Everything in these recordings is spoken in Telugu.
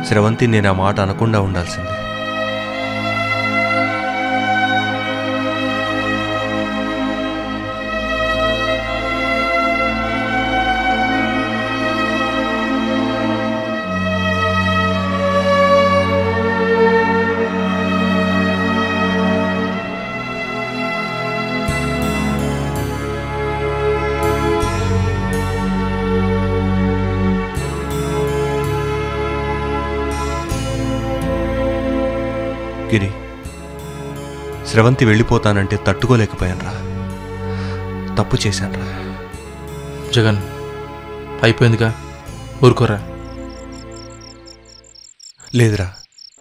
స్రవంతి నేను ఆ మాట అనకుండా ఉండాల్సిందే. గిరి, స్రవంతి వెళ్ళిపోతానంటే తట్టుకోలేకపోయానురా. తప్పు చేశానురా. జగన్, అయిపోయిందిగా, ఊరుకోరా. లేదురా,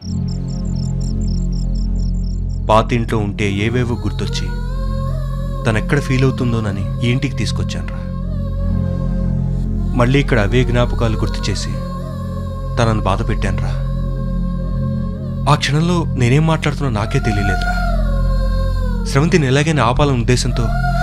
పాతింట్లో ఉంటే ఏవేవో గుర్తొచ్చి తనెక్కడ ఫీల్ అవుతుందోనని ఈ ఇంటికి తీసుకొచ్చానురా. మళ్ళీ ఇక్కడ అవే జ్ఞాపకాలు గుర్తు చేసి తనను బాధ పెట్టానురా. ఆ క్షణంలో నేనేం మాట్లాడుతున్నా నాకే తెలియలేదురా. స్రవంతిని ఎలాగైనా ఆపాలన్న ఉద్దేశంతో.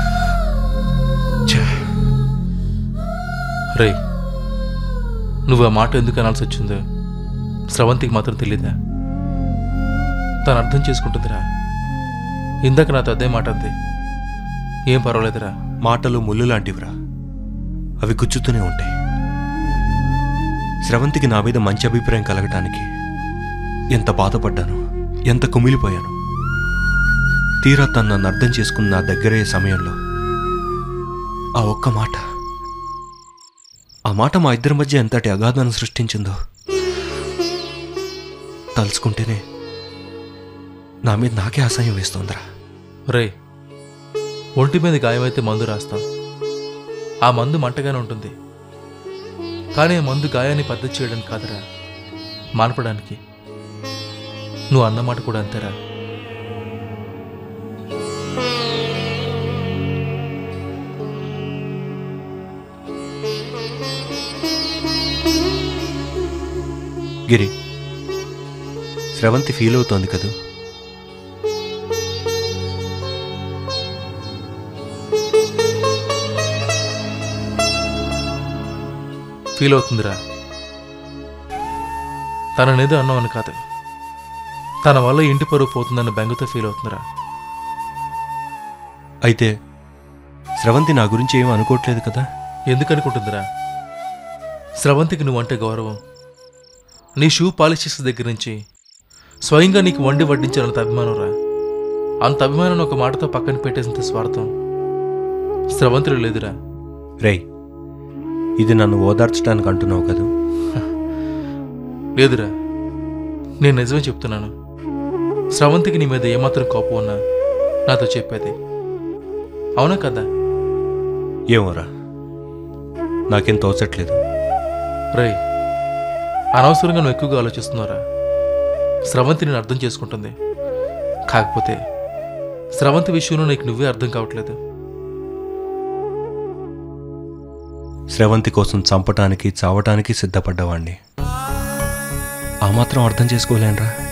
రే, నువ్వు ఆ మాట ఎందుకు అనాల్సి వచ్చిందో స్రవంతికి మాత్రం తెలీదా? తను అర్థం చేసుకుంటుందిరా. ఇందాక నాతో అదే మాట అంది. ఏం పర్వాలేదురా. మాటలు ముళ్ళు లాంటివిరా, అవి గుచ్చుతూనే ఉంటాయి. స్రవంతికి నా మీద మంచి అభిప్రాయం కలగటానికి ఎంత బాధపడ్డాను, ఎంత కుమిలిపోయాను. తీరా తను నన్ను అర్థం చేసుకున్న నా దగ్గరయ్యే సమయంలో ఆ ఒక్క మాట, ఆ మాట మా ఇద్దరి మధ్య ఎంతటి అగాధాన్ని సృష్టించిందో తలుచుకుంటేనే నా మీద నాకే అసహ్యం వేస్తోందిరా. రే, ఒంటి మీద గాయమైతే మందు రాస్తాం. ఆ మందు మంటగానే ఉంటుంది, కానీ ఆ మందు గాయాన్ని పద్ధతి చేయడానికి కాదురా, మానపడానికి. నువ్వు అన్నమాట కూడా అంతేరా. గిరి, స్రవంతి ఫీల్ అవుతోంది కదూ? ఫీల్ అవుతుందిరా. తననేదో అన్నామని కాదు, తన వల్ల ఇంటి పరువు పోతుందన్న బెంగతో ఫీల్ అవుతుందిరా. అయితే స్రవంతి నా గురించి ఏమీ అనుకోవట్లేదు కదా? ఎందుకు అనుకుంటుందిరా? స్రవంతికి నువ్వంటే గౌరవం. నీ షూ పాలిష్ చేసే దగ్గర నుంచి స్వయంగా నీకు వండి వడ్డించాలంత అభిమానం రా. అంత అభిమానం ఒక మాటతో పక్కన పెట్టేసినంత స్వార్థం స్రవంతిలో లేదురా. రేయ్, ఇది నన్ను ఓదార్చడానికి అంటున్నావు కదా? లేదురా, నేను నిజమే చెప్తున్నాను. స్రవంతికి నీ మీద ఏమాత్రం కోపం ఉన్నా నాతో చెప్పేది. అవునా కదా? ఏమోరా, నాకేం తోచట్లేదు. రే, అనవసరంగా నువ్వు ఎక్కువగా ఆలోచిస్తున్నారా. స్రవంతి నేను అర్థం చేసుకుంటుంది, కాకపోతే స్రవంతి విషయంలో నీకు నువ్వే అర్థం కావట్లేదు. స్రవంతి కోసం చంపటానికి చావటానికి సిద్ధపడ్డవాణ్ణి. ఆ మాత్రం అర్థం చేసుకోలేనురా.